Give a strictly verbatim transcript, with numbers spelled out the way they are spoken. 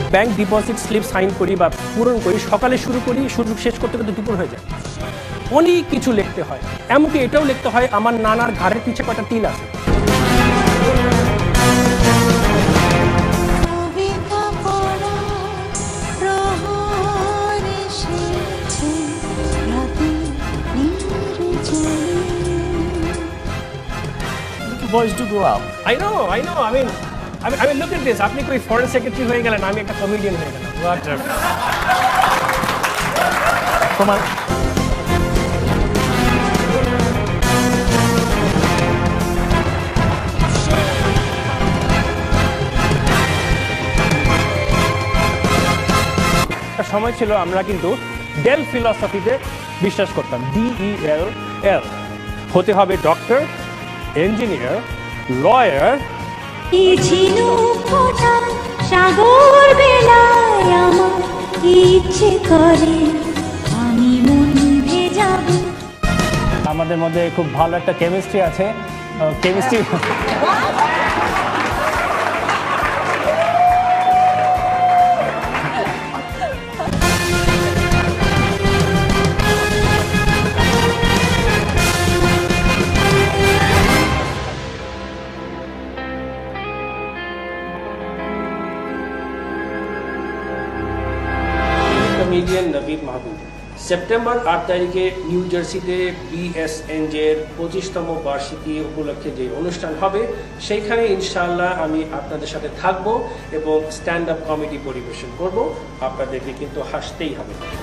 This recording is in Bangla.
ব্যাংক ডিপোজিট স্লিপ সাইন করি বা পূরণ করি, সকালে শুরু করি, শুরু শেষ করতে করতে দুপুর হয়ে যায়। অনেক কিছু লিখতে হয়, এমনকি এটাও লিখতে হয় আমার নানার ঘাড়ের পিছে কটা তিল আছে। Boys do grow up. I know, I know. I mean, I mean, I mean, look at this. আপনি কই ফরেন সেক্রেটারি হয়ে গেলেন, আমি একটা কমেডিয়ান হয়ে গেলাম। What? Come on. একটা সময় ছিল আমরা কিন্তু ডেল ফিলসফিতে বিশ্বাস করতাম। ডি ই এল এল হতে হবে ডক্টর, ইঞ্জিনিয়ার, লয়ার। সাগর বেলায় আমার ইচ্ছে করে আমি মন ভেজাবো। আমাদের মধ্যে খুব ভালো একটা কেমিস্ট্রি আছে। Chemistry comedian Naveed Mahbub September আট তারিখে নিউ জার্সিতে বিএসএনজের পঁচিশতম বার্ষিকী উপলক্ষে যে অনুষ্ঠান হবে সেইখানে ইনশাআল্লাহ আমি আপনাদের সাথে থাকবো এবং স্ট্যান্ড আপ কমেডি পরিবেশন করব। আপনাদেরকে কিন্তু হাসতেই হবে।